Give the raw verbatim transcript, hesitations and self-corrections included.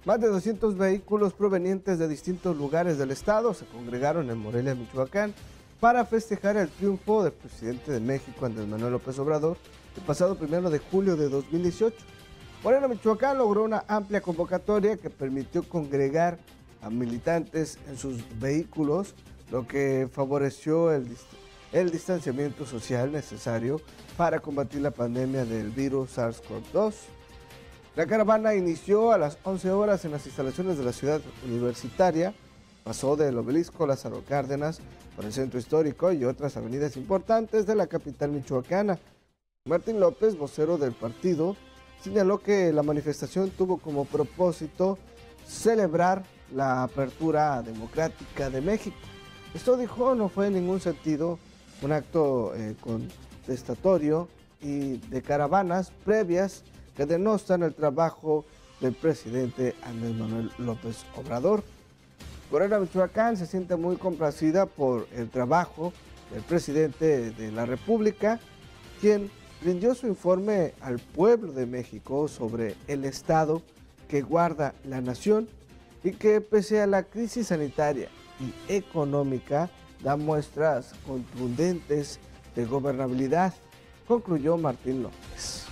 Más de doscientos vehículos provenientes de distintos lugares del estado se congregaron en Morelia, Michoacán, para festejar el triunfo del presidente de México, Andrés Manuel López Obrador, el pasado primero de julio de dos mil dieciocho. Morelia, Michoacán logró una amplia convocatoria que permitió congregar a militantes en sus vehículos, lo que favoreció el, el distanciamiento social necesario para combatir la pandemia del virus SARS CoV dos. La caravana inició a las once horas en las instalaciones de la ciudad universitaria, pasó del Obelisco Lázaro Cárdenas por el centro histórico y otras avenidas importantes de la capital michoacana. Martín López, vocero del partido, señaló que la manifestación tuvo como propósito celebrar la apertura democrática de México. Esto, dijo, no fue en ningún sentido un acto eh, contestatorio y de caravanas previas que denostan el trabajo del presidente Andrés Manuel López Obrador. Morelia, Michoacán se siente muy complacida por el trabajo del presidente de la República, quien rindió su informe al pueblo de México sobre el estado que guarda la nación y que, pese a la crisis sanitaria y económica, da muestras contundentes de gobernabilidad, concluyó Martín López.